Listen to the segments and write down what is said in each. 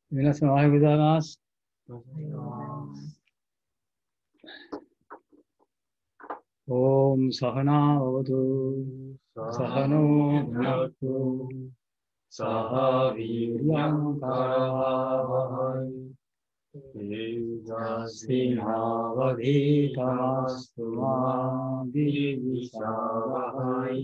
皆さんおはようございます。オームサハナーバドサハノーブナクサハビリヤンカラワハイテジャシナワディタマストマディビシャワハイ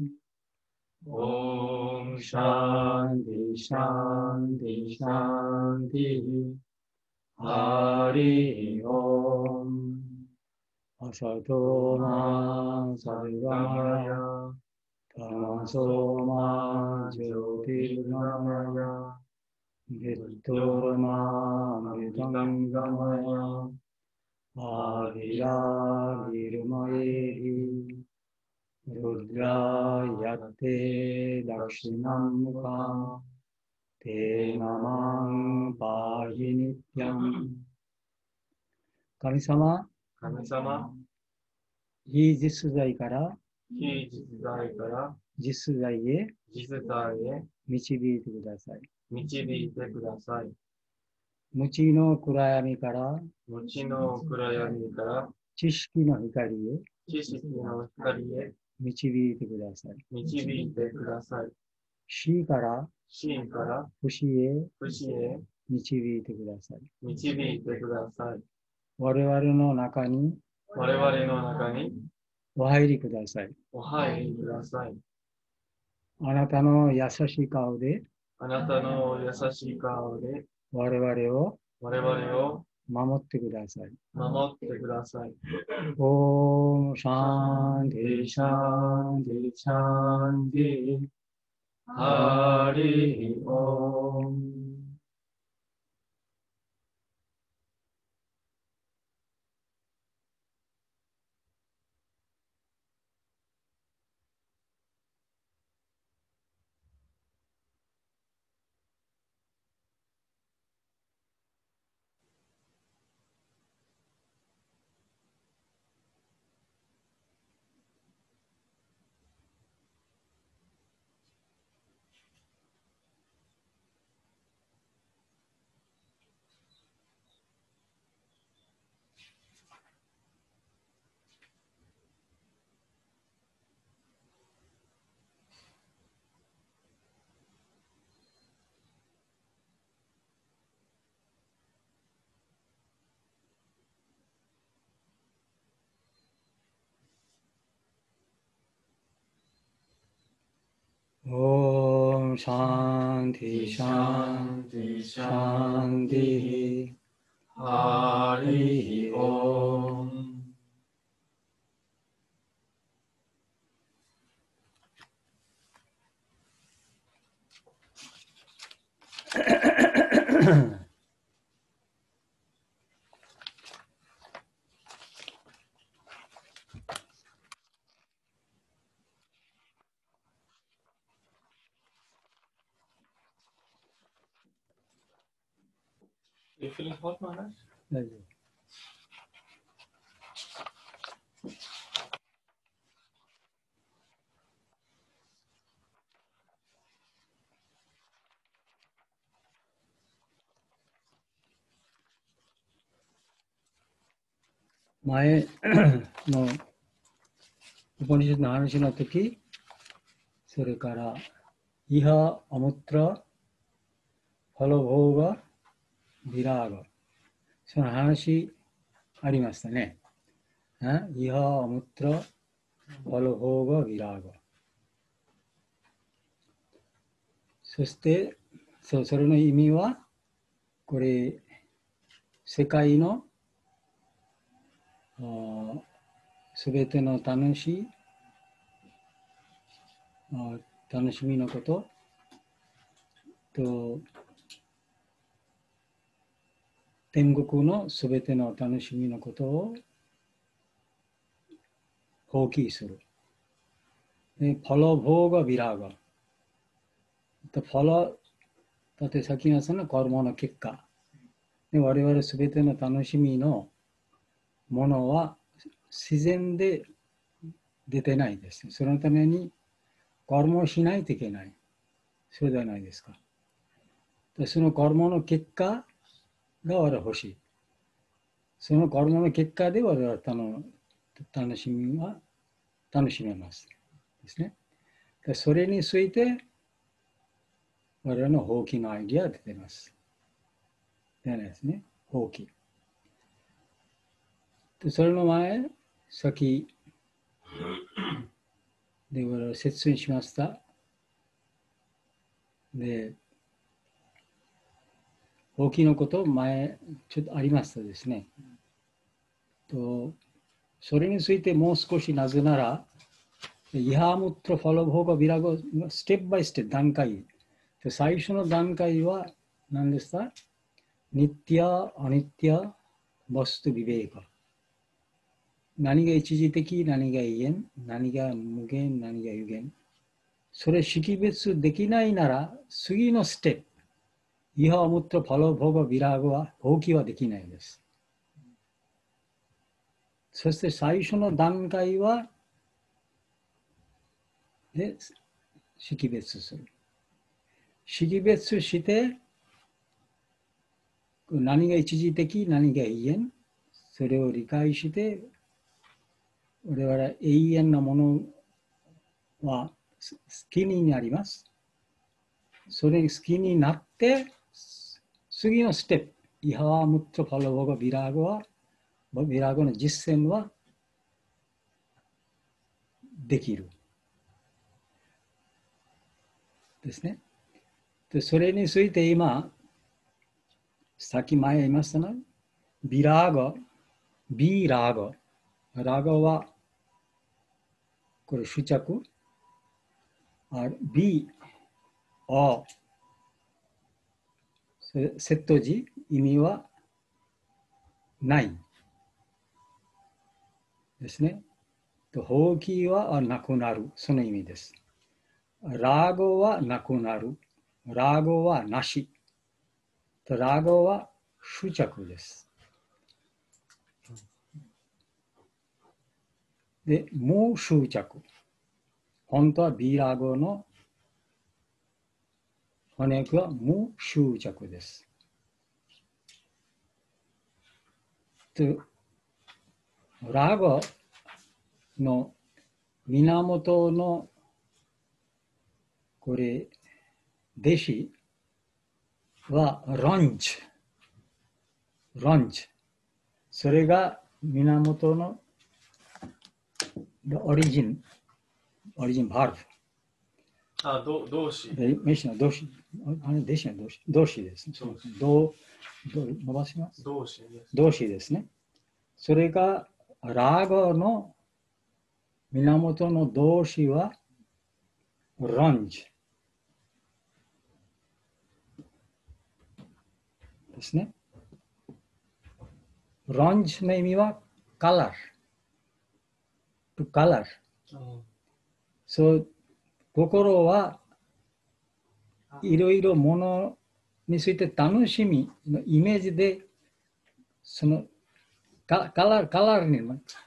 オームシャンディシャンディシャンディハリオムアサトマサルガマヤタマソマジョティガマヤゲットマメタンガマヤアビラビルマエリルドラヤテダクシナムカテナマンパヒニピャン神様、非実在から実在へ導いてください。無知の暗闇から知識の光へ導いてください。死から不死へ導いてください。我々の中にお入りください。あなたの優しい顔で我々を守ってください。オームシャンディシャンディシャンディハリオーム。オームシャンティシャンティシャンティハリオーム。 You feeling hot, Maharaj? 大丈夫。前のウパニシャドの話の時、それからイハアムトラファロボーガビラーガ、その話ありましたね。イハアムトラファロボーガビラーガ。そしてそれの意味はこれ世界のすべての楽しみのことと天国のすべての楽しみのことを放棄する。パラボーガビラーガ。パラ、だって先がそのカルマの結果。我々すべての楽しみのものは自然で出てないです。そのためにカルマをしないといけない。そうじゃないですか。 でそのカルマの結果が我々欲しい。そのカルマの結果で我々は楽しみは楽しめますですね。でそれについて我々の放棄のアイディアが出ています。でないですね。放棄。でそれの前、先で我々説明しました。で、放棄のこと前ちょっとありましたですね。とそれについてもう少しなぜなら、イハームットファローホーガビラゴステップバイステップ段階。最初の段階は何ですか？ニッティア、アニッティア、バストビベーカ。何が一時的、何が永遠、何が無限、何が有限。それ識別できないなら、次のステップ、イハームットファローホーガビラゴは放棄はできないです。そして最初の段階は、で識別する。識別して、何が一時的、何が永遠、それを理解して、我々は永遠なものは好きになります。それに好きになって、次のステップ、イハワムットファローがビラゴの実践はできる。ですね。でそれについて今、さっき前言いましたね。ビラゴ、ビラゴ。ラゴは、これ執着。ビ、オ、セット時、意味はないですね。放棄はなくなる、その意味です。ラゴはなくなる。ラゴはなし。ラゴは執着です。で、無執着。本当はビラゴの翻訳は無執着です。ラゴの源のこれ弟子はランチ。それが源のオリジンバルブ。 動詞。 弟子の動詞。動詞ですね。伸ばします。動詞ですね。それがラゴの源の動詞はランジですね。ランジの意味はカラー。to color。そう、心はいろいろものについて楽しみのイメージで、そのカラーに、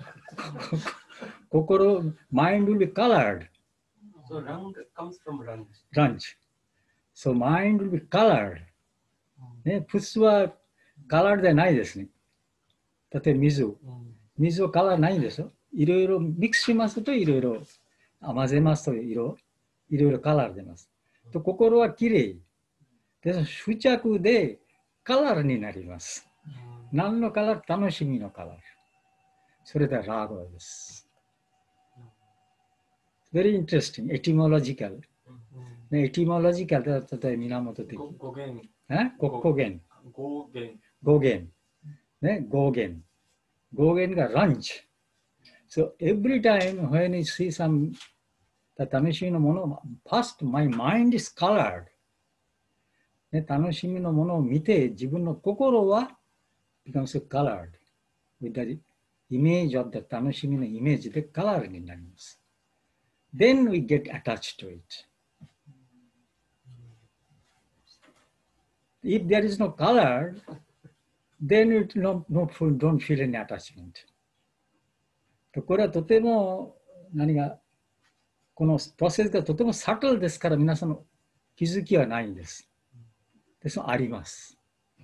心、mind will be colored. So rang comes from range. So mind will be colored. ね、普通はカラーでないですね。例えば水はカラーないんですよ。いろいろミックスしますといろいろ混ぜますといろいろカラー出ます。と心はきれい。で、執着でカラーになります。何のカラー？楽しみのカラー。それでラーゴです。Very interesting. Etymological. エティモロジカルで例えば源的。語源。ね、語源。語源がランチ。So every time when you see some 楽しみのもの、first my mind is colored。ね、楽しみのものを見て自分の心は becomes colored with the image of the 楽しみのイメージでカラーになります。Then we get attached to it. If there is no color, then it don't feel any attachment. これはとてもこのプロセスがとてもサトルですから皆さんの気づきはないんです。 で、そのあります。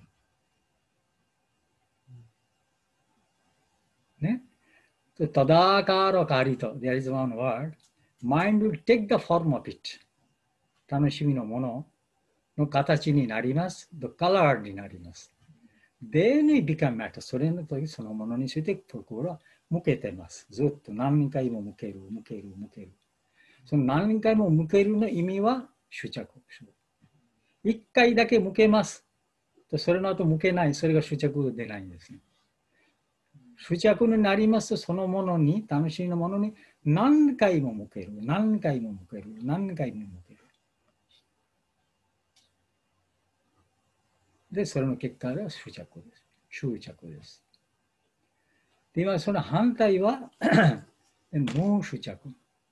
ね。タダカロカリト、there is one word. Mind will take the form of it. 楽しみのものの形になります。The color になります。Then it become matter. それの時そのものについて心は向けてます。ずっと何回も向ける。その何回も向けるの意味は執着。一回だけ向けます。それの後向けない。それが執着でないんですね。執着になりますと、そのものに、楽しいのものに何回も向ける。で、それの結果が執着です。執着です。で、今その反対は無執着。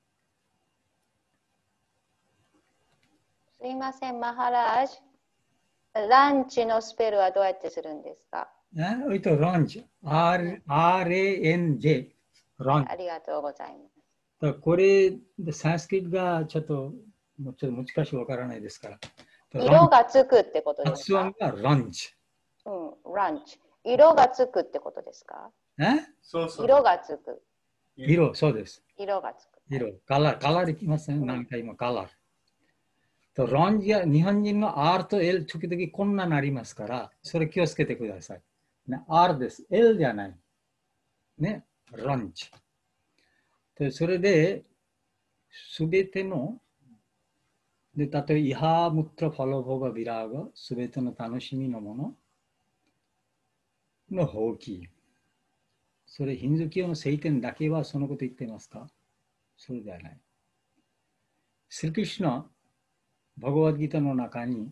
すいません、マハラージ。ランチのスペルはどうやってするんですか？ ランチ。R-A-N-J。ランチ。 ありがとうございます。 これ、サンスクリットがちょっと難しいわからないですから。 色がつくってことですか？ 発音がランチ。 ランチ。色がつくってことですか？ そうそう。 色がつく。 そうです。 色がつく。 カラーできますね。何回もカラー。ランチは日本人の R と L 時々こんなになりますから、それ気をつけてください。R です。L じゃない。ね。ランチ。それで、すべての、例えば、イハームットラファロボガビラーガ、すべての楽しみのものの放棄。それ、ヒンズー教の聖典だけはそのこと言ってますか？それではない。スリクリシュナ、バガバッドギターの中に、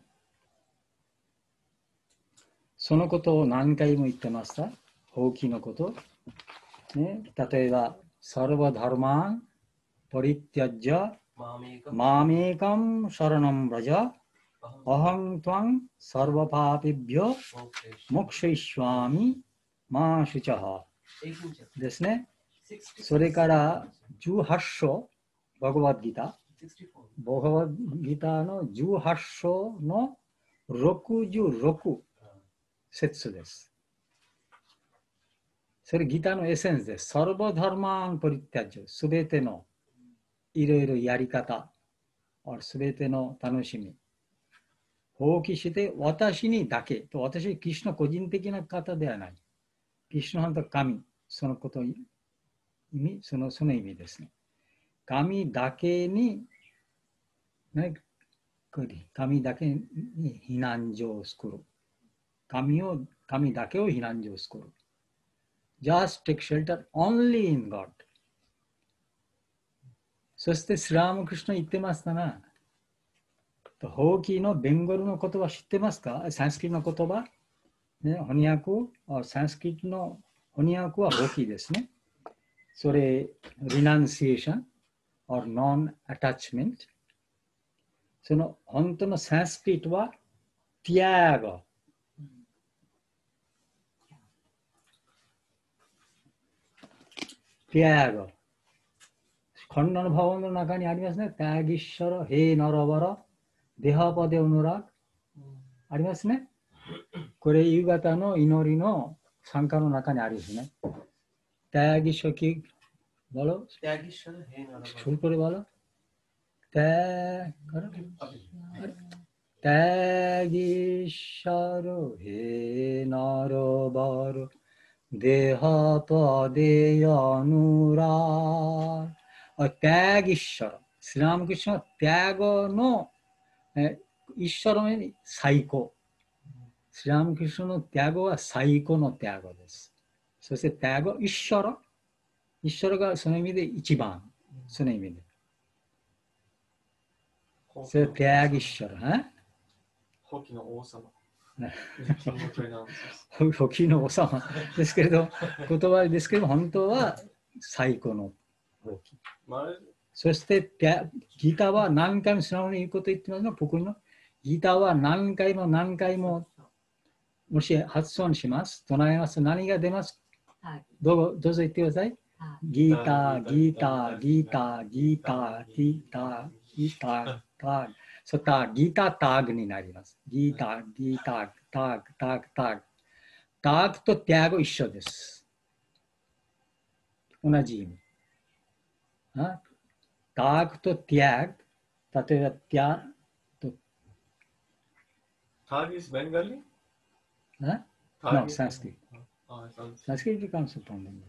そのことを何回も言ってました。放棄のこと。ね、例えば、サルバダルマン、パリティアジャ、マメカム、シャラナムブラジャ、アハントワン、サルバパーピビョ、モクシュイシュワミ、マーシュチャハですね。それから18章、バガバッドギター。バガバッドギターの18章の66節です。それギターのエッセンスです。サルバダルマンポリティアジュ、すべてのいろいろやり方、すべての楽しみ、放棄して私にだけと、私はキシュの個人的な方ではない。キシュの本当神、そのこと意味、その意味ですね。神だけに、ね、神だけに避難所を作る。神だけを避難所を作る。Just take shelter only in God. そしてスラームクリシュナ言ってますかな。放棄のベンゴルの言葉知ってますか？サンスクリットの言葉、ね、翻訳、サンスクリットの翻訳は放棄ですね。それ、renunciation or non-attachment。その本当のサンスクリットは、ティアゴ。ティアゴ。こんなのバウンの中にありますね。タギッシャラ、ヘイナラバラ、デハパデウヌラ、ありますね。これ、夕方の祈りの参加の中にありますね。タギッシャキ、ボロ、 タギッシャラ、ヘイナラバラ。 シュルコレバラ、タギッシャラ、ヘイナラバラ、デハパデヤヌラ。テャギッシャラ。スラムクリシュナはテャゴの一緒の上に最高。スラムクリシュナのテャゴは最高のテャゴです。そしてテャゴ一緒がその意味で一番。その意味で。それテャギッシャラ。 放棄の王様。 放棄の王様ですけれど、言葉ですけれど、本当は最高の放棄。そしてギターは何回も素直に言うこと言ってますの。僕のギターは何回ももし発音します。唱えます。何が出ます？どうぞ言ってください。ギター。 そう、ギターターグになります。ギター、ギター、ターグ、ターグ、ターグ。ターグとティアゴ一緒です。同じ意味。ターグとティアグ、例えばティアと、 Thag is Bengali? No, Thag is Sanskrit. Ah, Sanskrit. Sanskrit comes from Bengali.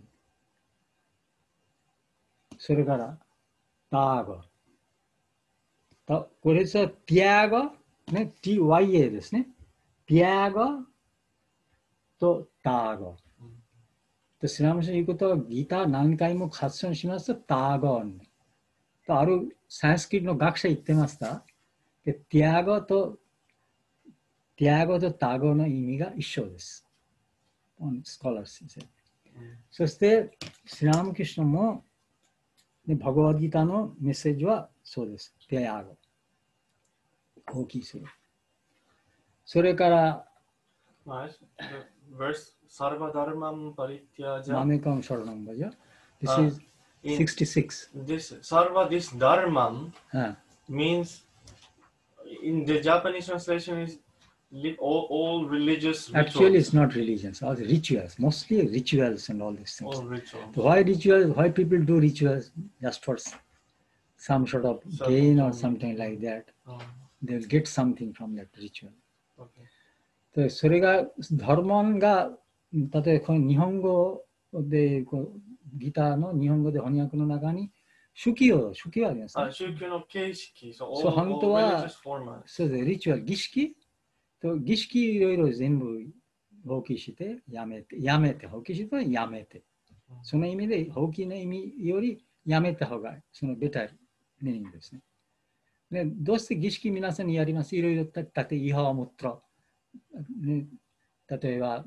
それから、ターゴ。これはティアゴ、ね、TYA ですね。ティアゴとターゴ。スラムシ言うことはギター何回も発音しますとターゴン。あるサンスクリットの学者言ってました。ティアゴとターゴの意味が一緒です。スコラー先生。そして、スラムキシュも、バガワッドギターのメッセージはそうです。ティアゴ。大きいする。それから、 verse Sarva Dharmam Parityaja. Mamekam Sharanam Bhaja. This is 66. This Dharmam means in the Japanese translation is all religious rituals. Actually, it's not religions, all the rituals, mostly rituals and all these things. All rituals. Why rituals? Why people do rituals? Just for some sort of gain or something like that. They'll get something from that ritual. Okay. それが、ダルマンが、例えばこの日本語で、ギターの日本語で翻訳の中に、宗教あります、ね。 宗教の形式、 そう、本当は、そうです、リチュアル、儀式いろいろ全部放棄して、やめて、放棄して、やめて。その意味で、放棄の意味より、やめた方が、そのベターメニングですね。で、どうして儀式皆さんにやります？いろいろ、だって、イハワムトラ。ね、例えば、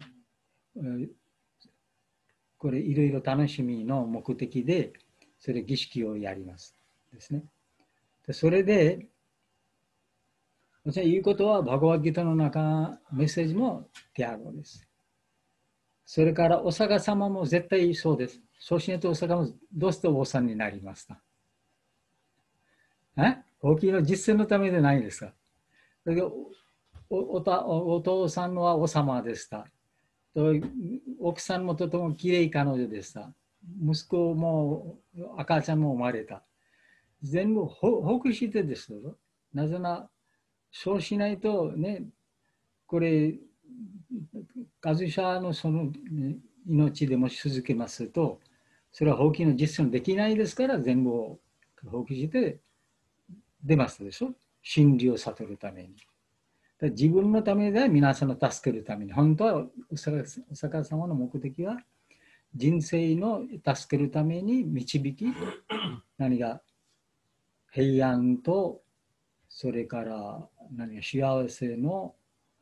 これいろいろ楽しみの目的でそれ儀式をやりますですね。でそれで私が言うことはバガワッドギターの中メッセージもティアゴです。それからお釈迦様も絶対そうです。そうしないとお釈迦もどうしてお坊さんになりますか？大きいの実践のためでないですか？だけどお父さんは王様でした。奥さんもとてもきれい彼女でした。息子も赤ちゃんも生まれた。全部放棄してですよ。なぜなら、そうしないとね、これ、カズシャのその命でも続けますと、それは放棄の実践できないですから、全部放棄して出ますでしょ。真理を悟るために。自分のためで皆さんを助けるために、本当はお釈迦様の目的は人生の助けるために導き、何が平安とそれから何が幸せの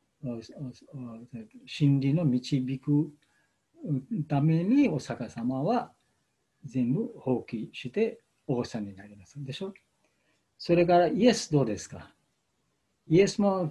真理の導くためにお釈迦様は全部放棄して王さんになりますでしょ。それからイエスどうですか？イエスも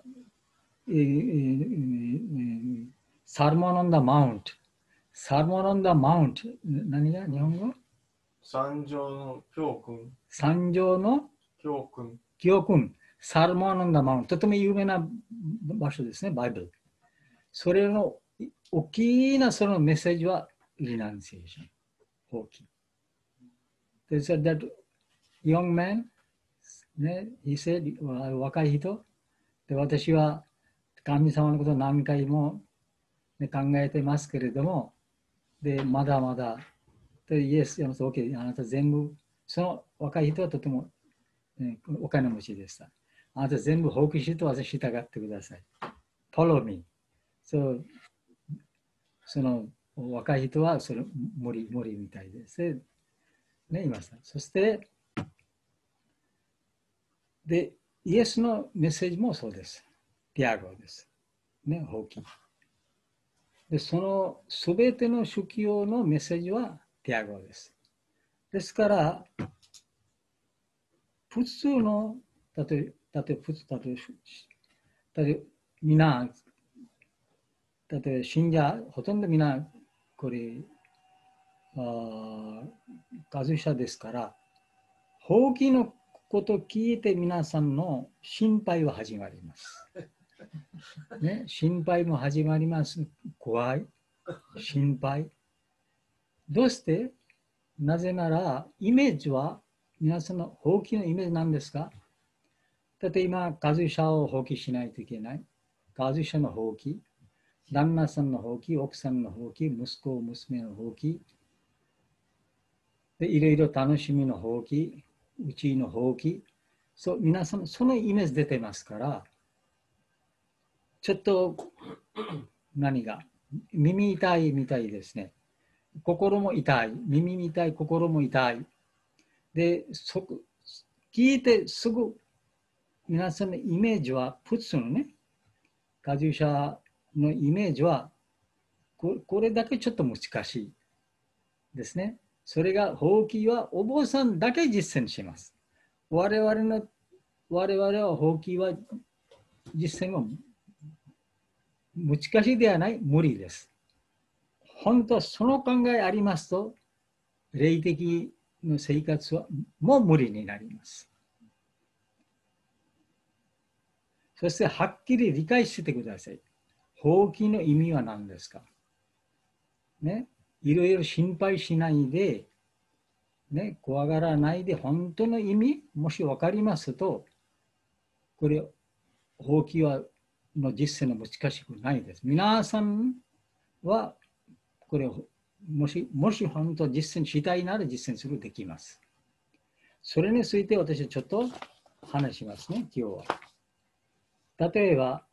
サーモン・オン・ザ・マウント。サーモン・オン・ザ・マウント。何が日本語？ 三条の教訓。 三条の教訓。 教訓。サーモン・オン・ザ・マウント。とても有名な場所ですね、バイブル。それの大きなそのメッセージはリナンシエーション。大きい。They said that young man, ね、he said, 若い人で私は神様のことを何回も、ね、考えてますけれども、でまだまだでイエス、OK、あなた全部、その若い人はとても、ね、お金持ちでした。あなた全部放棄して私に従ってください。Follow me。その若い人はそれ無理みたいです。ね、言いました。そして、で、イエスのメッセージもそうです。ティアゴです。ね、放棄。で、そのすべての宗教のメッセージはティアゴです。ですから、普通の、例えば信者、ほとんどみんな、これ、カズシャですから、放棄のことを聞いて皆さんの心配は始まります。ね、心配も始まります。怖い。心配。どうしてなぜなら、イメージは、皆さんの放棄のイメージなんですか？例えば今、家族者を放棄しないといけない。家族者の放棄、旦那さんの放棄、奥さんの放棄、息子、娘の放棄、でいろいろ楽しみの放棄、うちの放棄、そう、皆さん、そのイメージ出てますから、ちょっと、何が、耳痛いみたいですね。心も痛い。耳みたい、心も痛い。で、聞いてすぐ、皆さんのイメージは、普通のね、家族者のイメージは、これだけちょっと難しいですね。それが、放棄はお坊さんだけ実践します。我々は放棄は実践は難しいではない、無理です。本当、その考えありますと、霊的の生活はもう無理になります。そして、はっきり理解してください。放棄の意味は何ですか？ね、いろいろ心配しないで、ね、怖がらないで、本当の意味、もし分かりますと、これ、放棄の実践は難しくないです。皆さんは、これ、もし本当実践したいなら実践するできます。それについて私はちょっと話しますね、今日は。例えば、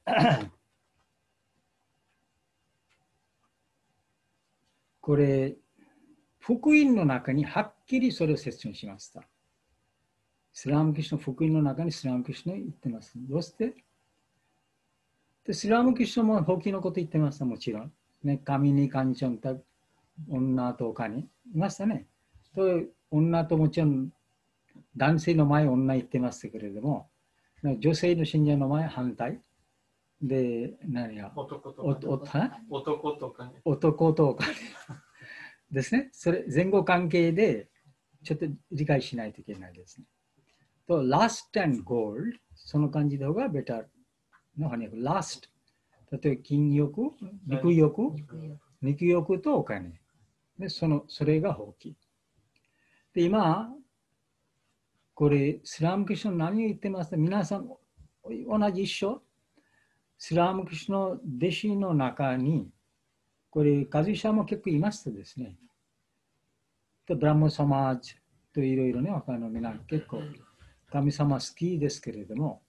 これ、福音の中にはっきりそれを説明しました。スラムキシュの福音の中にスラムキシュの言ってます。どうしてでスラムキシュも放棄のこと言ってました、もちろん。ね、神に感謝た女とかにいましたね。と女ともちろん男性の前女言ってましたけれども、女性の信者の前反対。で、何や男とかね。 男とかね。ですね。それ、前後関係でちょっと理解しないといけないですね。と、lust and gold、その感じの方がベターの翻訳。lust、例えば金欲、肉欲とお金。で、それが放棄。で、今、これ、スラムキシュの何を言ってますか？皆さん、同じ一緒。スラムキシュの弟子の中に、これ、カズシャも結構いましたですね。と、ブラムサマージといろいろね、他の皆結構、神様好きですけれども、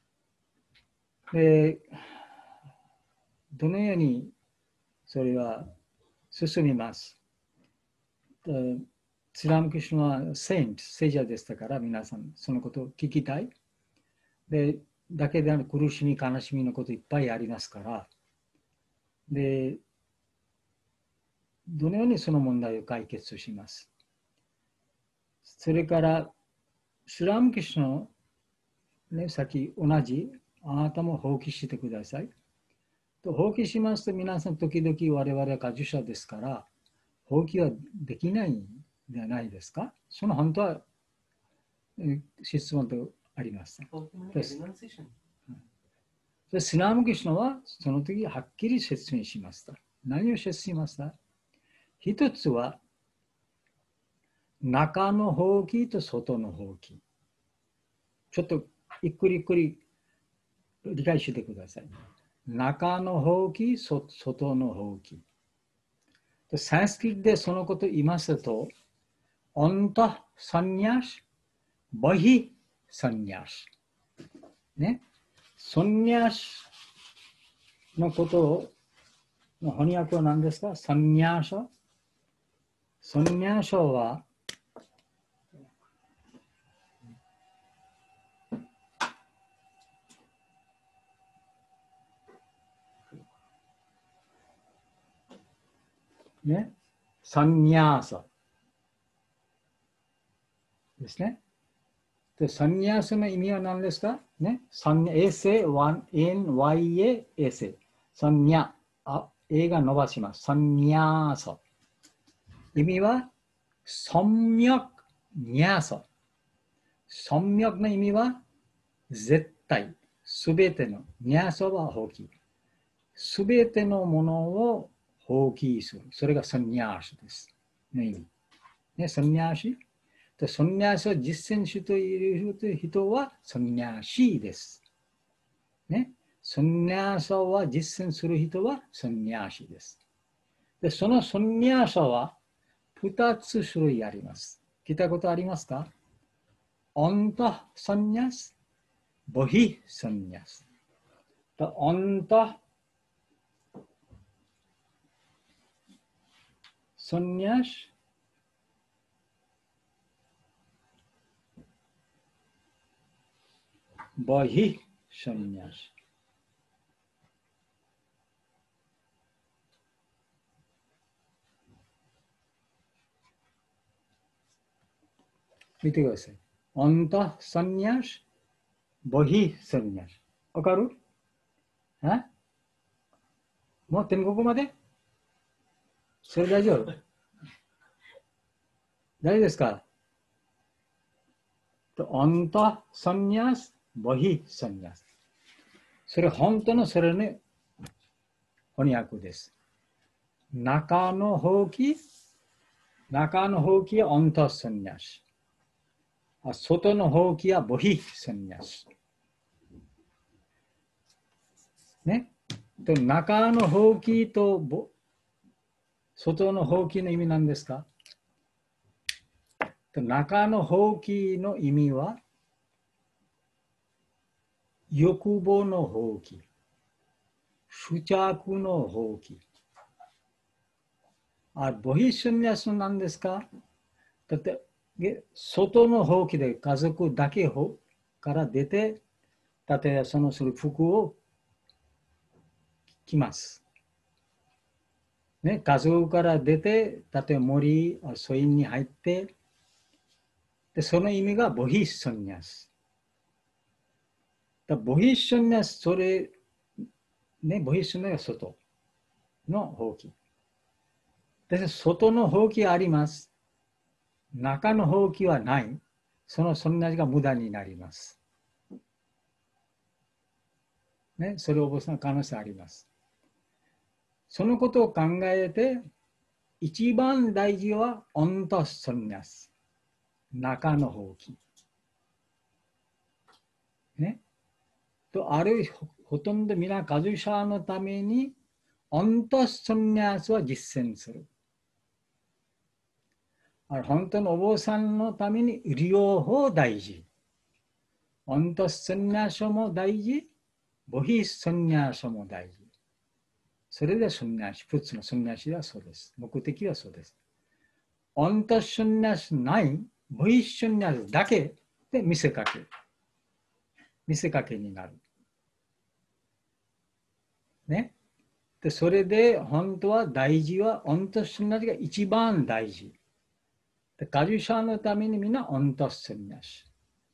で、どのようにそれは進みます。スラムキシュのは聖者でしたから、皆さんそのことを聞きたい。で、だけで苦しみ、悲しみのこといっぱいありますから、で、どのようにその問題を解決します。それから、スラムキシュの、ね、さっき同じ、あなたも放棄してください。と放棄しますと、皆さん時々我々は家事者ですから、放棄はできないんじゃないですか？その本当は質問とありました。スラムキシュはその時はっきり説明しました。何を説明しました？一つは、中の放棄と外の放棄。ちょっとゆっくり理解してください。中の放棄、外の放棄。サンスクリットでそのことを言いますと、アンタサンニャシ、バヒサンニャシ。ね。サンニャシのことの翻訳は何ですか？サンニャシャ。サンニャシャは、ね。サンニャーサですね。で、サンニャーサの意味は何ですか？ね。サンニャ、衛星、NYA、衛星。サンニャ、A が伸ばします。サンニャーサ。意味は、サンミャクニャーサ。 尊脈の意味は絶対、すべての、ニャーサは放棄。すべてのものを放棄する。それがサンニャーシです。ね、サンニャーシ。サンニャーシを実践している人はサンニャーシです。ね、サンニャーシは実践する人はサンニャーシです。で、そのサンニャーシは2つ種類あります。聞いたことありますか？アンタサンニャス、ボヒサンニャス。アンタサンニャス、ボヒサンニャス。見てください。アンタサンニャス、ボヒサンニャス。わかる？もう天国まで？それ大丈夫？大丈夫ですか？アンタサンニャス、ボヒサンニャス。それ本当のそれの翻訳です。中の放棄はアンタサンニャス。外の放棄はボヒサンニャス。ね。中の放棄と外の放棄の意味なんですか？中の放棄の意味は欲望の放棄、執着の放棄。ボヒサンニャスなんですか？だって外の放棄で家族だけから出て、例えばそのする服を着ます。ね、家族から出て、例えば森、疎院に入って、でその意味がボヒサンニャス。ボヒサンニャス、それ、ね、ボヒサンニャスは外の放棄。で、外の放棄あります。中の放棄はない。そのサンニャスが無駄になります。ね、それを覚える可能性あります。そのことを考えて、一番大事はアンタサンニャス。中の放棄。ね。と、あるいはほとんど皆カズシャのために、アンタサンニャスは実践する。本当のお坊さんのために両方大事。アンタサンニャスも大事、ボヒサンニャスも大事。それでサンニャス、普通のサンニャスはそうです。目的はそうです。アンタサンニャスない、ボヒサンニャスだけで見せかけ。見せかけになる。ね。で、それで本当は大事は、アンタサンニャスが一番大事。で、カジュシャのためにみんなアンタサンニャス。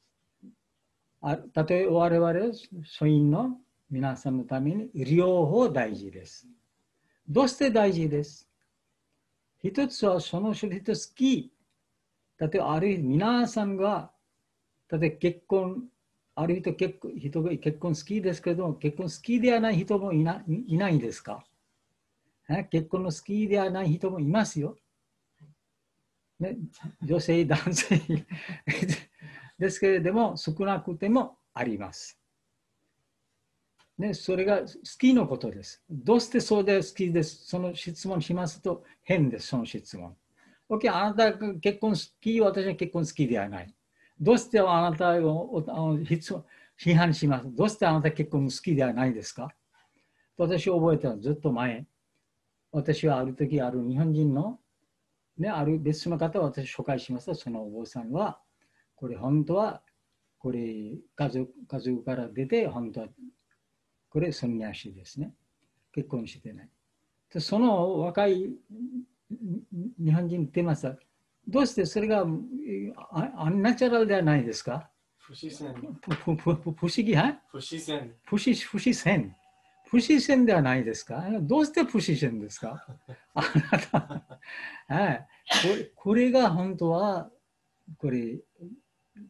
例えば我々、書院の皆さんのために両方大事です。どうして大事です？一つはその人好き。例えばある皆さんが、例えば結婚、ある人が結婚好きですけど、結婚好きではない人もいないですか？結婚の好きではない人もいますよ。ね、女性、男性ですけれども、少なくてもあります。ね、それが好きのことです。どうしてそうで好きです？その質問しますと変です、その質問。OK、あなたが結婚好き、私は結婚好きではない。どうしてあなたを批判します？どうしてあなた結婚好きではないですか？私覚えてるのずっと前。私はある時、ある日本人の、ね、ある別の方を私紹介しました。そのお坊さんは、これ本当は、これ家族から出て、本当は、これサンニャシですね。結婚してない。でその若い日本人言ってました。どうしてそれがアンナチュラルではないですか？ 不自然。 不思議、はい？ 不自然。 不自然ではないですか？どうして不自然ですか？あなた、はい、これが本当は、こ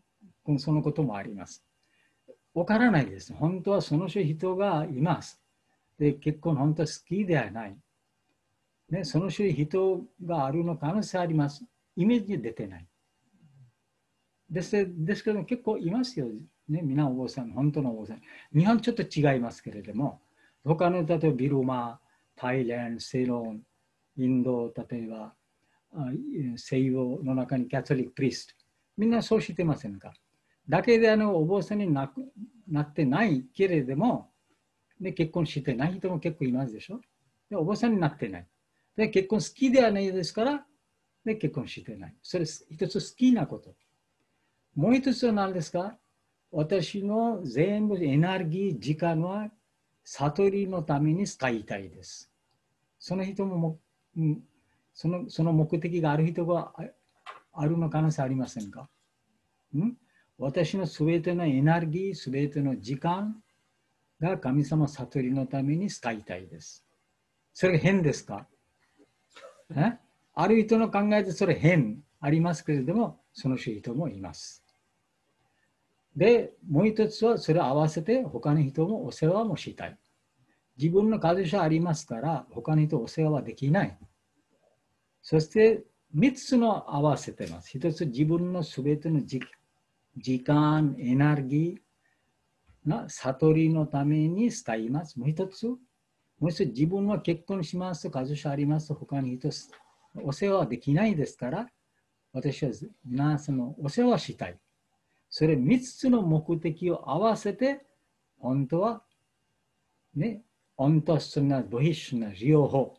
そのこともあります。わからないです。本当はその人がいます。で、結婚本当は好きではない。ね、その人があるの可能性あります。イメージ出てない。ですけど結構いますよ。ね、皆お坊さん、本当のお坊さん。日本ちょっと違いますけれども、他の例えばビルマ、タイランド、セイロン、インド、例えば西洋の中にキャトリックプリスト、みんなそうしてませんか。だけでお坊さんになってないけれども、で結婚してない人も結構いますでしょ。でお坊さんになってない。で結婚好きではないですから、で結婚してない。それ一つ好きなこと。もう一つは何ですか。私の全部エネルギー、時間は悟りのために使いたいです。その人もその目的がある人があるの可能性ありませんか。私のすべてのエネルギー、すべての時間が神様悟りのために使いたいです。それ変ですか。ある人の考えでそれ変ありますけれども、その人もいます。で、もう一つはそれを合わせて他の人もお世話もしたい。自分の家族ありますから他の人お世話はできない。そして3つの合わせてます。一つ自分のすべての時間、エネルギーが悟りのために使います。もう一つ自分は結婚しますと家族ありますと他の人お世話はできないですから、私は皆さんのお世話したい。それ3つの目的を合わせて、本当は、ね、オントスナ、ボヒッシュな両方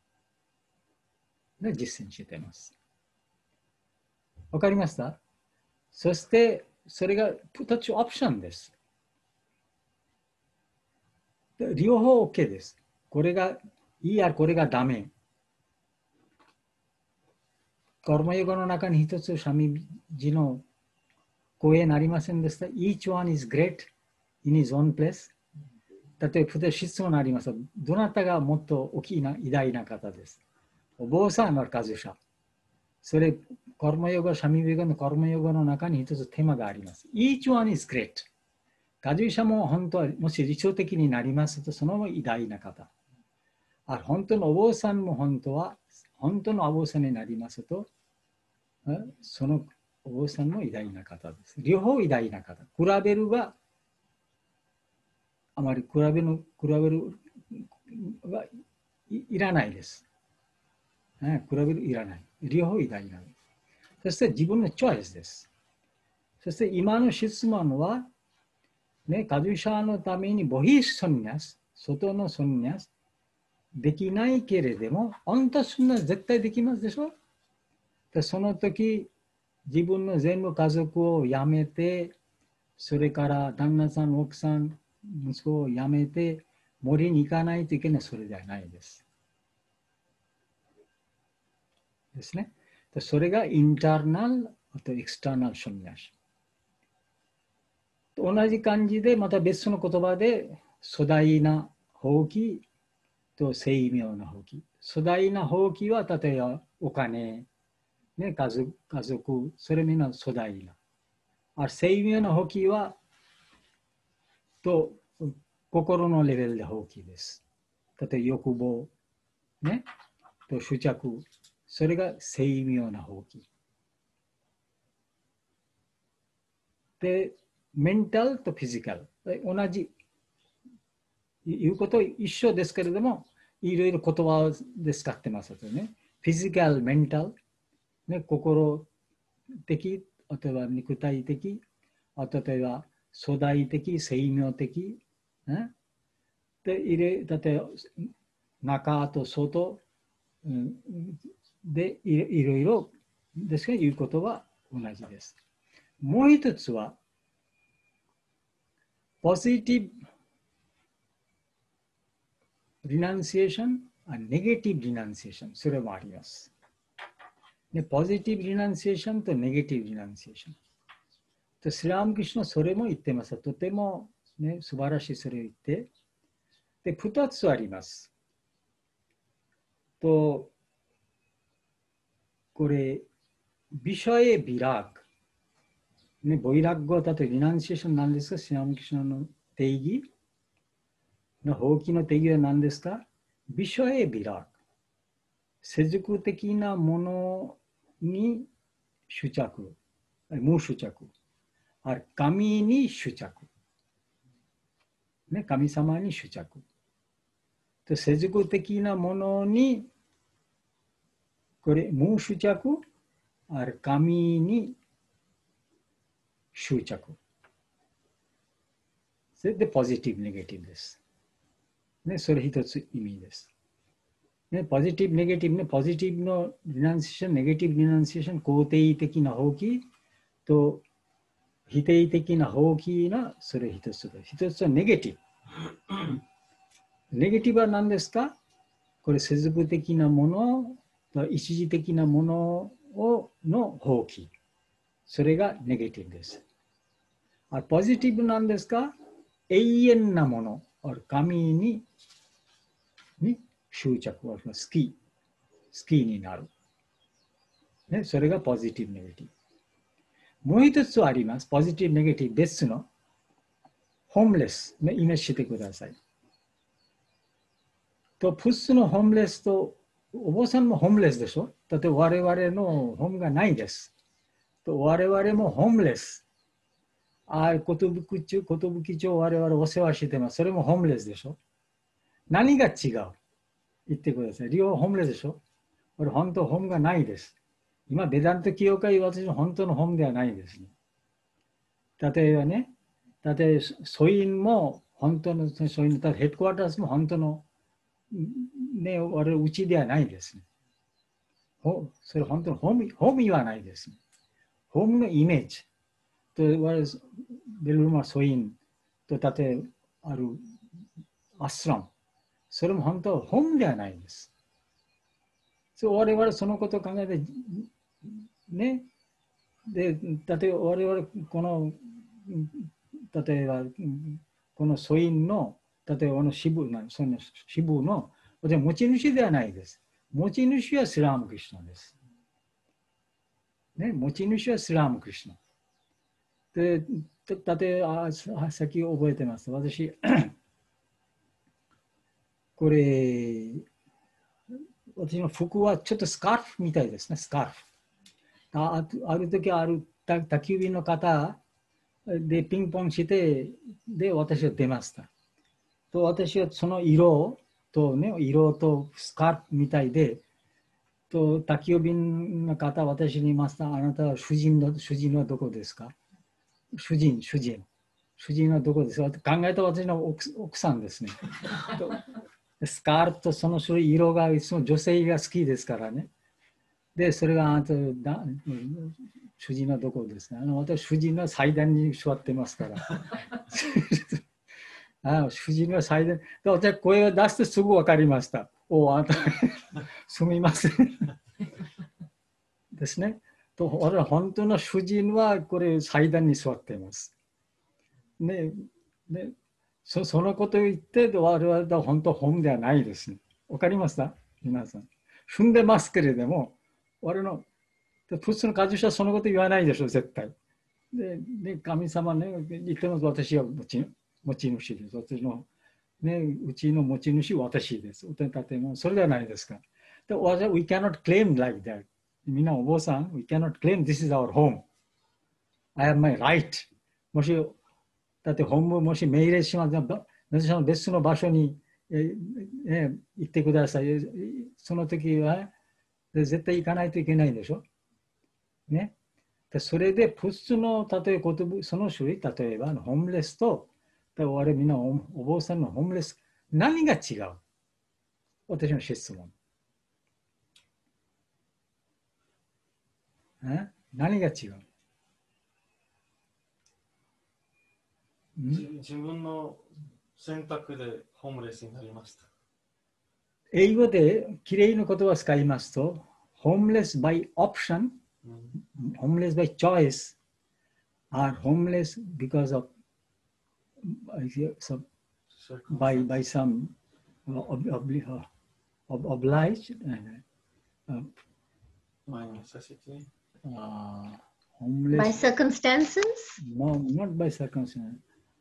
で実践しています。わかりました？そして、それが2つオプションです。両方 OK です。これがいいや、これがダメ。カルマヨガの中に一つ、シャミジの講演ありませんでした。Each one is great in his own place。例えば、質問あります。どなたがもっと大きな偉大な方です。お坊さんの数者。それ、カルマヨガ、シャミビガのカルマヨガの中に一つテーマがあります。Each one is great。数者も本当は、もし理想的になりますと、その偉大な方。本当のお坊さんも本当は、本当のお坊さんになりますと、そのお坊さんも偉大な方です。両方偉大な方。比べるが、あまり比べるはいらないです。比べるいらない。両方偉大なの。そして自分のチョイスです。そして今の質問は、カドゥシャのためにボヒソンニャス、外のソンニャス、できないけれども、本当はそんな絶対できますでしょ。その時、自分の全部家族を辞めて、それから旦那さん、奥さん、息子を辞めて、森に行かないといけない、それではないです。ですね。それがインターナル、あとエクスターナルションニャシ。同じ感じで、また別の言葉で、粗大な放棄と精妙な放棄。粗大な放棄は、例えばお金、家族、それみんな粗大な。精妙な放棄は、心のレベルで放棄です。例えば欲望、と執着、それが精妙な放棄。で、メンタルとフィジカル、同じ、言うこと一緒ですけれども、いろいろ言葉で使ってますよね。フィジカル、メンタル、心的、例えば肉体的、例えば粗大的、精妙的、で、例えば中と外、でいろいろですが言うことは同じです。もう一つは、ポジティブリナンシエーション、ネガティブリナンシエーション、それもあります。で、ポジティブリナンシエーションとネガティブリナンシエーション。とスリラムキシュのそれも言ってます。とても、素晴らしいそれを言って。で、2つあります。と、これ、ビシャエ・ビラーク。 ね、ボイラッゴ、例えばリナンシエーションなんですか、シラムキシュナの定義の放棄の定義は何ですか？ビショエビラーク。世俗的なものに執着、無執着。ある神に執着。ね、神様に執着。で世俗的なものに、これ、無執着、ある神に執着。それでポジティブ、ネガティブです。ね、それ一つ意味です。ね、ポジティブ、ネガティブね、ポジティブのリナンシエーション、ネガティブリナンシエーション、肯定的な放棄と否定的な放棄な、それ一つです。一つはネガティブ。ネガティブは何ですか？これ、世俗的なもの、一時的なものの放棄。それがネガティブです。ポジティブなんですか？永遠なもの、神に執着、好きになる。ね、それがポジティブ、ネガティブ。もう一つあります。ポジティブ、ネガティブ別のホームレス、ね、イメージしてください。と、プスのホームレスと、お坊さんもホームレスでしょ？だって我々のホームがないです。と我々もホームレス。寿町、我々お世話してます。それもホームレスでしょ？何が違う？言ってください。両方ホームレスでしょ？これ本当ホームがないです。今、ベダント教会は私の本当のホームではないですね。例えばね、ソインも本当のソイン、ヘッドクワーターズも本当の、ね、我々うちではないですね。それ本当のホームはないですね。ホームのイメージ。とベルマソインと例えばあるアスラム。それも本当はホームではないです。我々そのことを考えて、ね。で、例えば我々例えばこのソインの、例えば支部の持ち主ではないです。持ち主はスラームクリシュナです。ね、持ち主はスラームクリシュナ。で、例えば、さっき覚えてます。私、これ、私の服はちょっとスカーフみたいですね、スカーフ。ある時、ある宅急便の方でピンポンして、で、私は出ました。と、私はその色とスカーフみたいで、と、宅急便の方、私に言いました。あなたは主人はどこですか？主人はどこですか？考えた私の奥さんですね。スカーフとその種類、色がいつも女性が好きですからね。で、それがあなた、主人はどこですか？私、主人は祭壇に座ってますから。主人は祭壇。私、声を出してすぐ分かりました。あなた、すみません。ですね。と、本当の主人はこれ祭壇に座っています。ね、そのことを言って、我々は本当本ではないですね。わかりますか皆さん。踏んでますけれども、我々の普通の家主はそのこと言わないでしょ、絶対。で、神様ね、言ってます。私は持ち主です。私の、ね、うちの持ち主は私です。それではないですか。We cannot claim like that. みんなお坊さん、We cannot claim this is our home. I have my right. もし、だって本部もし命令します。私の別の場所に、行ってください。その時は絶対行かないといけないでしょ。ね。それで、プスの、例えばその種類、例えばホームレスと、我々みんなお坊さんのホームレス、何が違う？私の質問。何が違う？ 自分の選択でホームレスになりました。 英語できれいな言葉を使いますと、homeless by option, homeless by choice, or homeless because of by some obliged necessity. homeless. By circumstances? No, not by circumstance.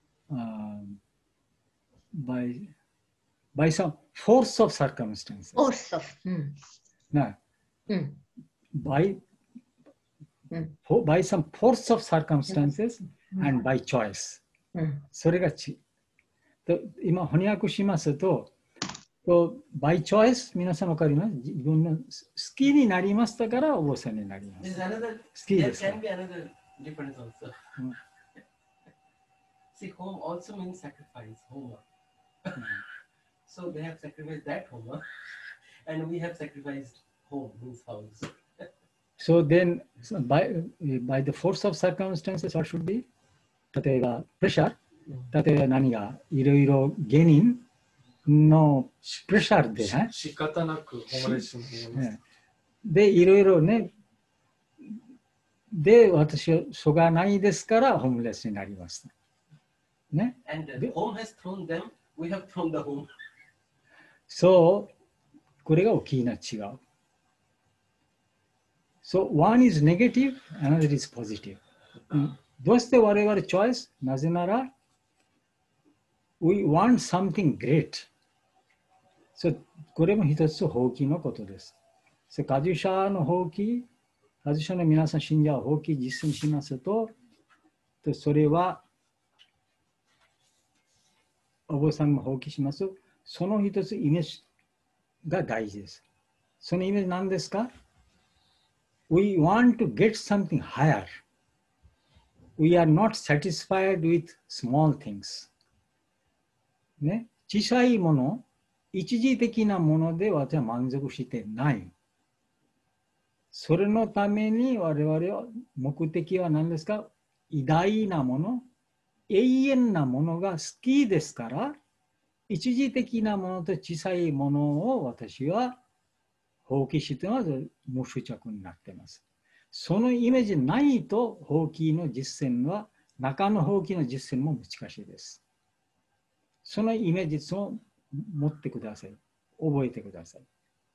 By some force of circumstances. Force of. No, Mm. by Mm. by some force of circumstances and by choice. それがと今翻訳しますと、by choice 皆さんわかります？自分の好きになりましたからお坊さんになります。 There's another, 好き there ですか can be another difference also. See, home also means sacrifice, home. So they have sacrificed that home, and we have sacrificed home, means house. So then, by the force of circumstances, what should be? 例えば、プレッシャー、例えば何がいろいろ芸人のプレッシャーで、ね、 仕方なくホームレスになります。 ね、で、いろいろね、で、私はしょうがないですからホームレスになりました。ね。 And the home has thrown them, we have thrown the home. そう、これが大きな違う。So, one is negative, another is positive. どうして我々チョイス？なぜなら、we want something great. So, これも一つ放棄のことです。So, カジュシャの放棄、カジュシャの皆さん信者を放棄実践しますと、それは、お坊さんも放棄します。その一つイメージが大事です。そのイメージ何ですか？ We want to get something higher. We are not satisfied with small things. ね、小さいもの、一時的なもので私は満足してない。それのために我々は目的は何ですか？偉大なもの、永遠なものが好きですから、一時的なものと小さいものを私は放棄してまず無執着になっています。そのイメージないと放棄の実践は、中の放棄の実践も難しいです。そのイメージを持ってください。覚えてください。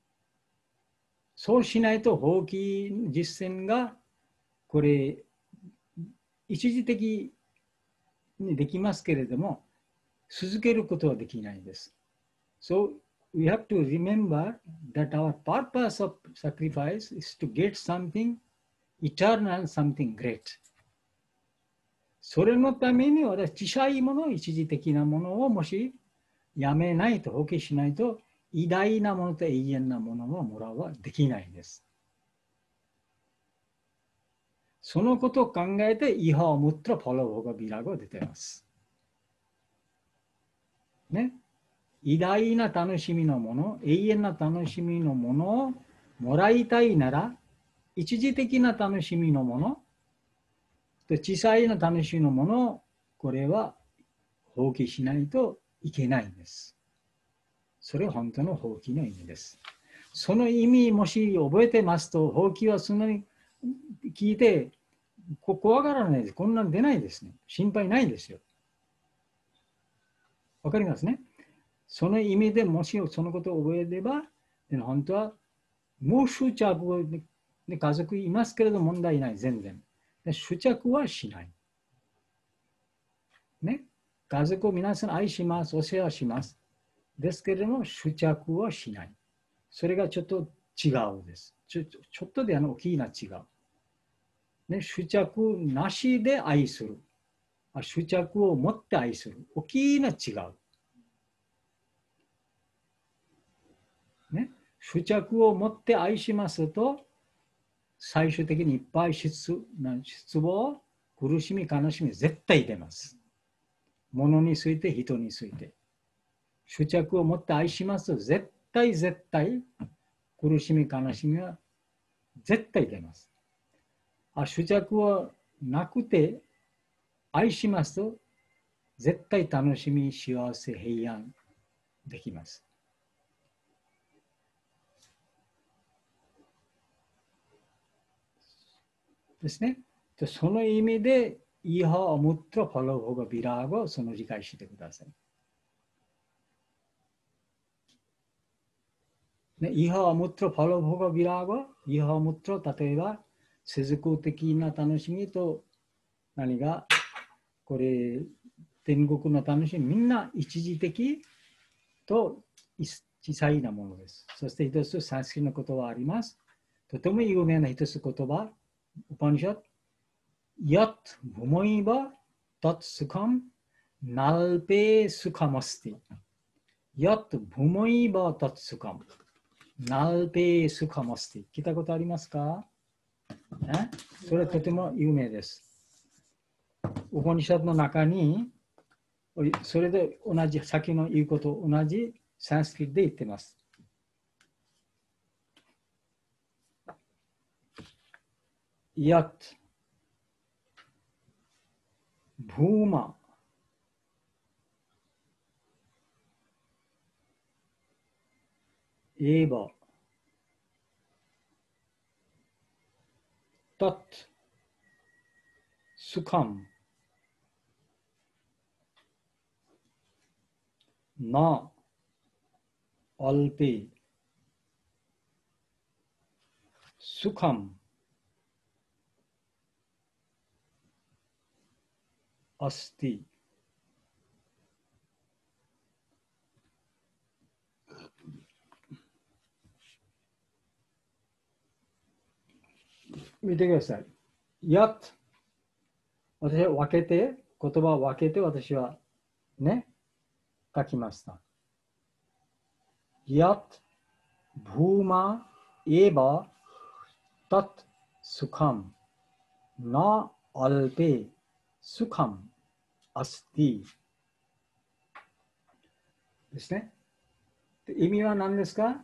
そうしないと放棄の実践が、これ、一時的にできますけれども、続けることはできないです。So, we have to remember that our purpose of sacrifice is to get something eternal, something great. それのために私、小さいもの、一時的なものをもしやめないと、放棄しないと、偉大なものと永遠なものをもらうはできないです。そのことを考えて、イハオムットラフォローがビラが出ています。ね。偉大な楽しみのもの、永遠な楽しみのものをもらいたいなら、一時的な楽しみのもの、小さいな楽しみのもの、これは放棄しないといけないんです。それは本当の放棄の意味です。その意味、もし覚えてますと、放棄はそんなに聞いて、怖がらないです。こんなの出ないですね。心配ないですよ。わかりますね。その意味でもしそのことを覚えれば、本当は無執着で家族いますけれど問題ない、全然。執着はしない。ね。家族を皆さん愛します、お世話します。ですけれども、執着はしない。それがちょっと違うです。ちょっとで大きな違う。ね、執着なしで愛する。執着を持って愛する。大きな違う。ね、執着を持って愛しますと、最終的にいっぱい失望、苦しみ、悲しみ、絶対出ます。物について、人について。執着を持って愛しますと、絶対苦しみ、悲しみは絶対出ます。執着をなくて愛しますと、絶対楽しみ、幸せ、平安できます。ですね。その意味で、イハオムットラファローホガビラーゴをその理解してください。ね、イハオムットラファローホガビラーゴ、イハオムットラ、例えば、 世俗的な楽しみと何がこれ天国の楽しみ、みんな一時的と小さいなものです。そして一つサンスクリットの言葉あります。とても有名な一つ言葉、ウパニシャド、ヤッブモイバタツスカムナルペスカマスティ。ヤッブモイバタツスカムナルペスカマスティ。聞いたことありますか？それはとても有名です。ウパニシャドの中に、それで同じ、先の言うこと、同じサンスクリットで言ってます。ヤッブーマエーバタッスカムなアルペスカムアスティ。見てください。やっ、私は分けて、言葉を分けて私はね、書きました。やっ、ブーマ、エーバ、タッ、スカム、ナ、アルペ、スカム、アスティですね。意味は何ですか？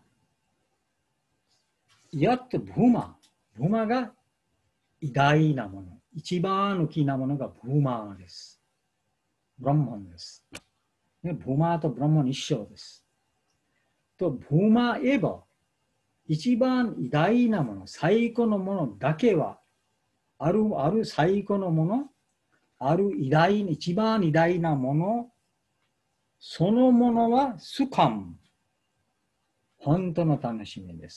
やっとブーマ。ブーマが偉大なもの。一番大きなものがブーマです。ブランマンです。ブーマとブランマン一緒です。と、ブーマエヴァ、一番偉大なもの、最高のものだけは、ある最高のもの、ある偉大な、一番偉大なもの、そのものはスカム。本当の楽しみです。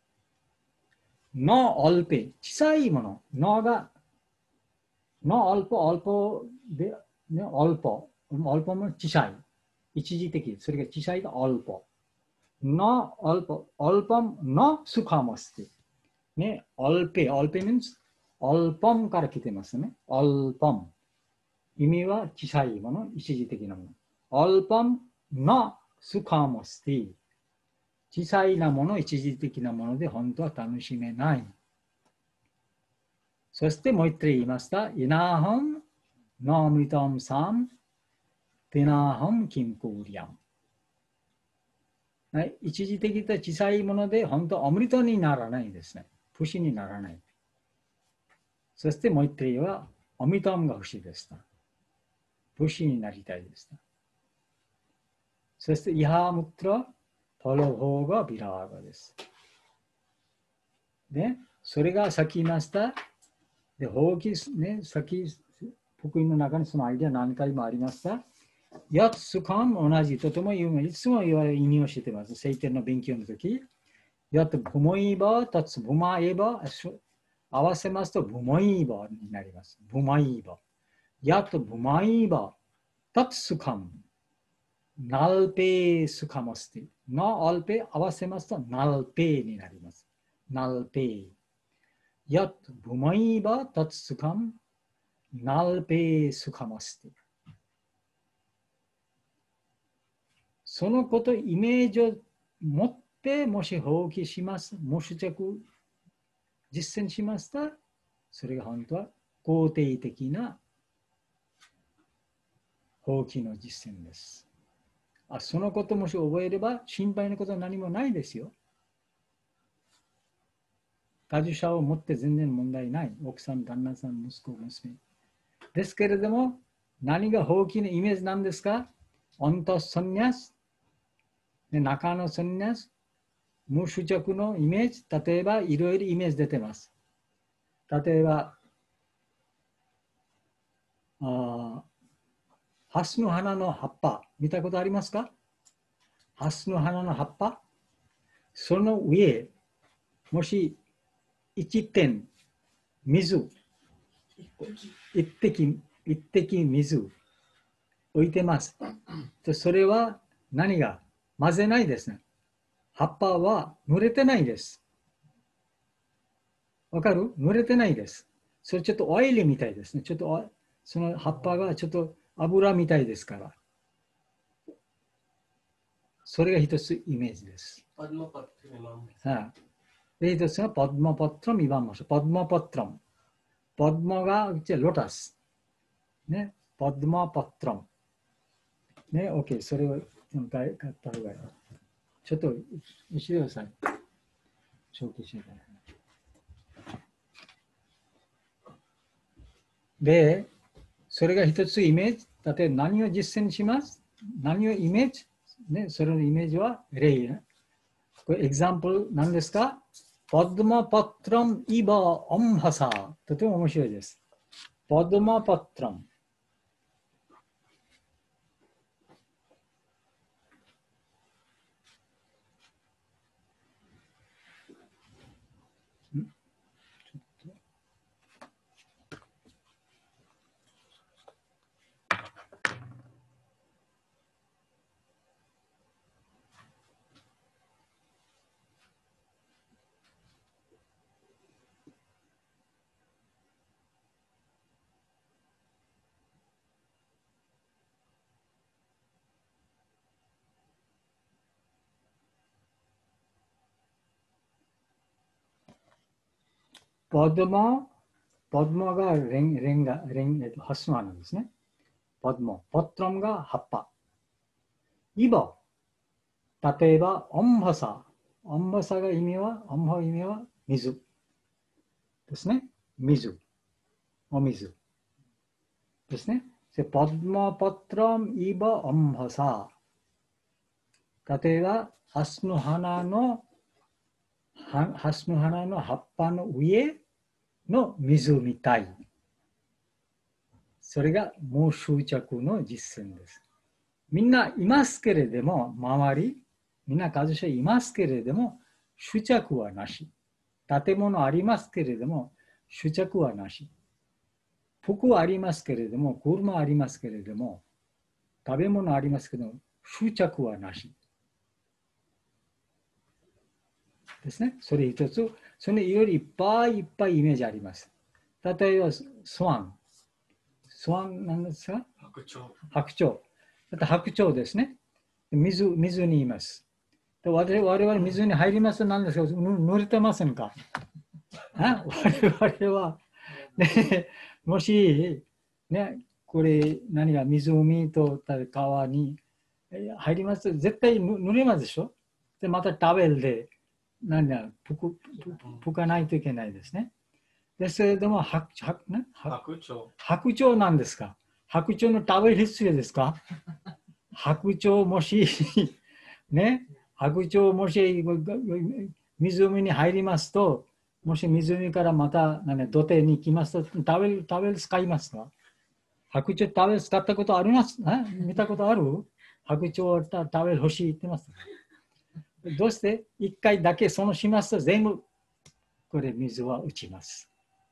のアルペ、小さいもの、のが、のアルポで、ね、アルポも小さい。一時的、それが小さいとアルポ。のアルポのスカマスティ。ね、アルペ means アルポムから来てますね。アルポム。意味は小さいもの、一時的なもの。アルポムのスカマスティ。小さいなもの、一時的なもので本当は楽しめない。そしてもう一回言いました。イナハム、ナミタムサム、テナハム、キンクウリアム。はい、一時的と小さいもので本当はアムリトにならないですね。不死にならない。そしてもう一回はアミタムが欲しいでした。不死になりたいでした。そしてイハムトラ、パロホーがビラーガです。で、それがさっき言いました。で、放棄ね、さっき福音の中にそのアイデア何回もありました。やつかも同じ、とても有名、いつも言われる意味を知ってます。聖典の勉強の時。やっとブモイバー、たつブマイバー、合わせますとブモイバーになります。ブマイバー。やっとブマイバー、たつかむ。ナルペースカマスティ。のアルペ合わせますとナルペーになります。ナルペー。やっとブマイバー、たつかむ。ナルペースカマスティ。そのこと、イメージを持って、もし放棄します、もし実践しました、それが本当は肯定的な放棄の実践です。そのこともし覚えれば、心配なことは何もないですよ。家事者を持って全然問題ない。奥さん、旦那さん、息子、娘。ですけれども、何が放棄のイメージなんですか？オントソンニャス、中のソンニャス、無執着のイメージ、例えばいろいろイメージ出てます。例えば、ハスの花の葉っぱ、見たことありますか？ハスの花の葉っぱ、その上、もし1点水、一滴水置いてます。それは何が混ぜないですね。葉っぱは濡れてないです。わかる？濡れてないです。それちょっとオイルみたいですね。ちょっとその葉っぱがちょっと油みたいですから。それが一つイメージです。で、一つがパドマパトラム、今もパドマパトラム。パドマがロタス。ね、パドマパトラム。ね、OK、それを買った方がいい。ちょっと見せてください。長期集団。で、それが一つイメージ。例えば何を実践します？何をイメージ？ね、それのイメージは例ね。これエグザンプル何ですか？パドマパトラムイバアンハサ。とても面白いです。パドマパトラム。パドマがレンガ、ハスマなんですね。パドマ。パトラムが葉っぱ。イバ。例えば、アンバサ。アンバサが意味は水ですね。水。お水ですね。パドマパトラムイバアンバサ。例えば、ハスの花の葉っぱの上の水みたい。それがもう執着の実践です。みんないますけれども、周り、みんな数者いますけれども、執着はなし。建物ありますけれども、執着はなし。服はありますけれども、車ありますけれども、食べ物ありますけれども、執着はなし。ですね。それ一つ。それいろいろいっぱいイメージあります。例えば、スワン。スワンなんですか？ 白鳥。 白鳥。白鳥ですね。水にいます。我々水に入りますと何ですか？濡れてませんか？我々は、ね、もし、ね、これ何が湖と川に入りますと絶対濡れますでしょ？で、またタオルで拭かないといけないですね。ですけれども、白鳥なんですか？白鳥のタオル必要ですか？白鳥もし、ね、白鳥もし湖に入りますと、もし湖からまた土手に行きますと、タオル使いますか？白鳥タオル使ったことあります？見たことある？白鳥タオル欲しい言ってます。どうして一回だけそのしますと全部これ水は落ちます。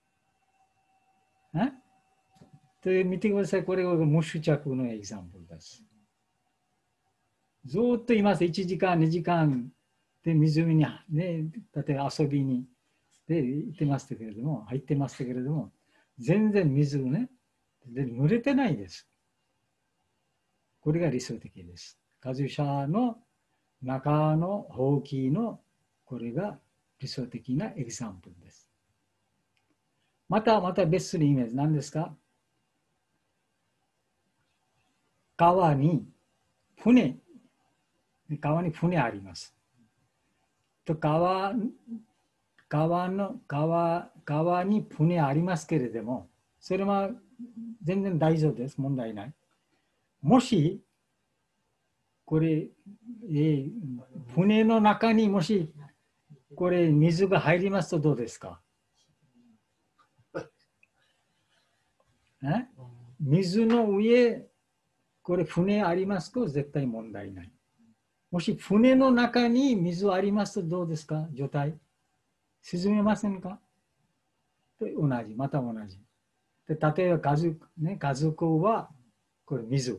で見てください。これが無執着のエグザンプルです。ずっといます。1時間、2時間で湖に、ね、例えば遊びにで行ってましたけれども、入ってましたけれども、全然水ね、で濡れてないです。これが理想的です。カズシャの中のほうきのこれが理想的なエグザンプルです。また別のイメージ何ですか？川に船あります。と川に船ありますけれども、それは全然大丈夫です。問題ない。もしこれ、船の中にもしこれ水が入りますとどうですか？水の上、これ船ありますと絶対問題ない。もし船の中に水ありますとどうですか？状態。沈めませんか？ と同じ、また同じ。で例えば家族はこれ水。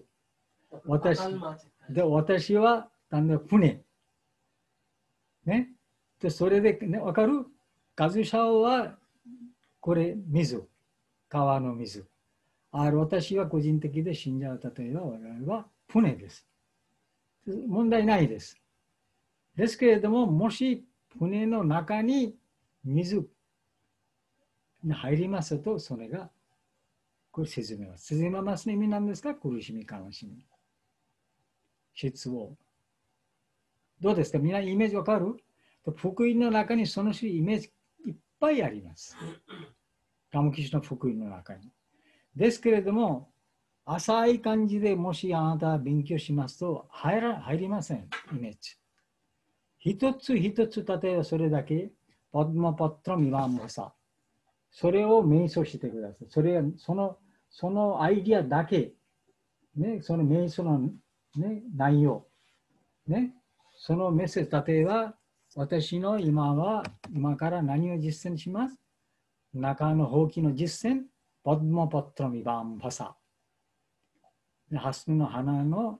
私は船。ね。でそれで、ね、わかる？ガズシャオはこれ水。川の水。私は個人的で信者は例えば我々は船です。問題ないです。ですけれども、もし船の中に水が入りますと、それがこれ沈めます。沈めますの意味なんですか？苦しみ、悲しみ。失望。どうですか？みんなイメージわかる？福音の中にその種イメージいっぱいあります。ラムキシュの福音の中に。ですけれども、浅い感じでもしあなたが勉強しますと入りません、イメージ。一つ一つ、例えばそれだけ、パッマパットラミワンモサ。それを瞑想してください。そのアイディアだけ、ね、その瞑想の、ね、内容、ね、そのメッセージ、例えば、私の今から何を実践します？中の法規の実践、パッマパットラミワンパサ。ハスの花の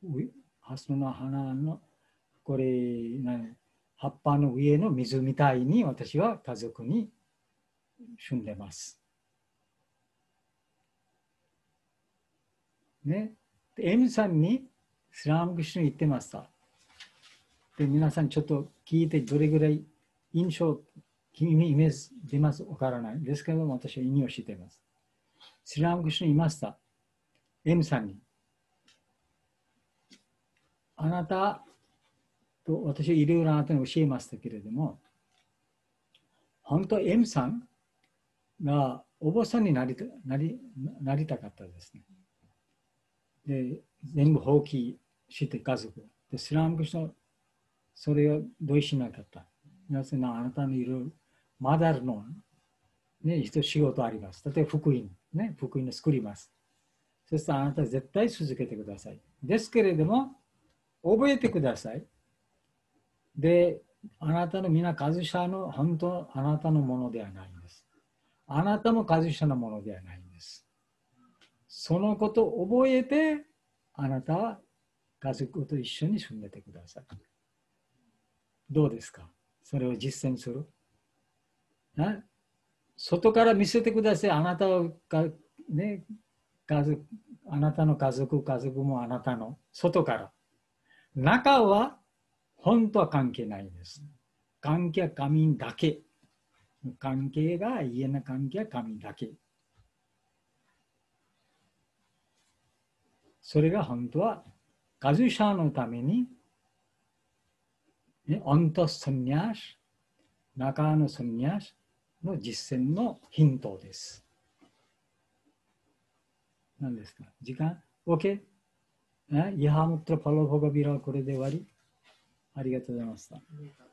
これ葉っぱの上の水みたいに私は家族に住んでます。ね。エミさんにスラムクシュに言ってました。で、皆さんちょっと聞いてどれぐらい印象、イメージ出ますわからない。ですけども私は意味を知っています。スラムクシュに言いました。M さんに。あなたと私はいろいろあなたに教えましたけれども、本当 M さんがお坊さんになりたかったですね。で、全部放棄して家族。で、スラムクシュのそれを同意しなかった。皆さん、あなたのいるマダルの、ね、仕事あります。例えば福音、ね、福音を作ります。そしてあなたは絶対続けてください。ですけれども、覚えてください。で、あなたの皆カズシャの本当あなたのものではないんです。あなたもカズシャのものではないんです。そのことを覚えて、あなたは家族と一緒に住んでてください。どうですか？それを実践する？外から見せてください。あなたが、ね、あなたの家族もあなたの外から。中は本当は関係ないです。関係は神だけ。関係が家の関係は神だけ。それが本当はカズシャのために、アンタサンニャシ、中のサンニャシの実践のヒントです。何ですか？時間 ?OK？ イハムトラパロホガビラはこれで終わり？ありがとうございました。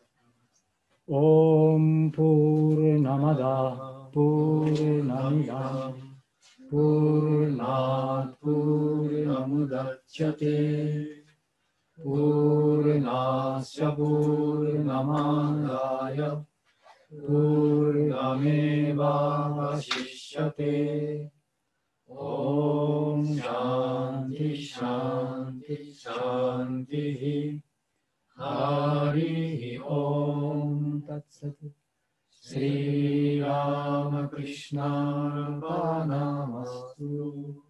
オームプールナマダプールナミダプールナプールナムダッチャテプールナシャプールナマダヤプールナメバガシシャテオームシャンティシャンティシャンティハリオムタツサトスリラマクリシナバナマスト